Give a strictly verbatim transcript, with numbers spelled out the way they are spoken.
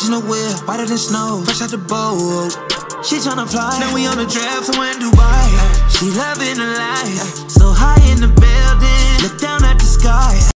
Fresh in the whip, whiter than snow, fresh out the boat. She tryna fly, now we on the draft somewhere in Dubai. She loving the life, so high in the bed.